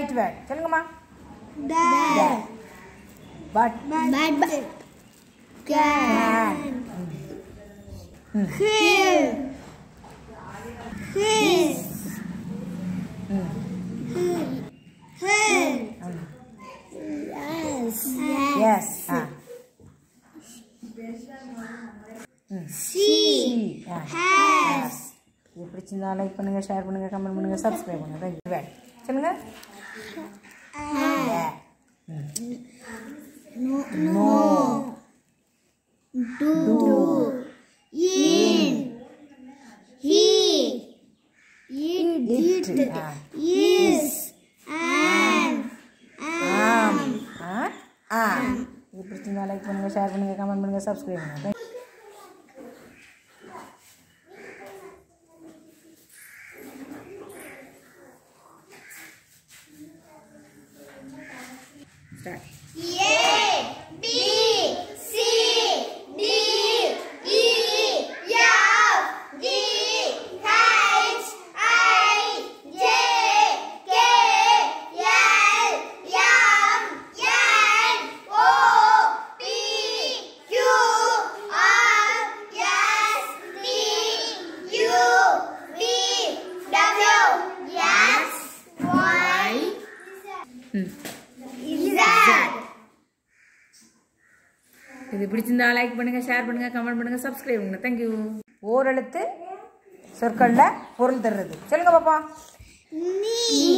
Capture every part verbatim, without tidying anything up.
Right word சொல்லுங்கம்மா. Dad. But But. Can. Hill. His. Hill. Yes. Yes ஆ She. Has. இது பிடிச்சிருந்தா like பண்ணுங்க, ஷேர் பண்ணுங்க, கமெண்ட் பண்ணுங்க, சப்ஸ்கிரைப் பண்ணுங்க. ரைட் வேர்ட் சொல்லுங்க. No. No Do. In. He. It. It. Ah. Is. An. ஆம் ஆ ஆ இது பிடிச்சிருந்தா லைக் பண்ணுங்க, ஷேர் பண்ணுங்க, கமெண்ட் பண்ணுங்க, சப்ஸ்கிரைப் பண்ணுங்க. Start. A, B, C, D, E, F, G, H, I, J, K, L, M, N, O, P, Q, R, S, T, U, V, W, X, Y, Z. இது பிடிச்சிருந்தா like பண்ணுங்க, share பண்ணுங்க, comment பண்ணுங்க, subscribe பண்ணுங்க. Thank you. ஓரெழுத்து சொற்கள்ல பொருள் தர்றது சொல்லுங்க பாப்பா. நீ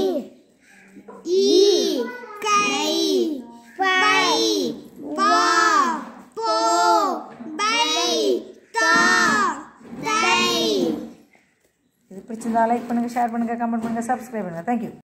ஈ கை பை பா போ பை தா தை. இது பிடிச்சிருந்தா லைக் பண்ணுங்க, ஷேர் பண்ணுங்க, கமெண்ட் பண்ணுங்க, சப்ஸ்கிரைப் பண்ணுங்க. தேங்க்யூ.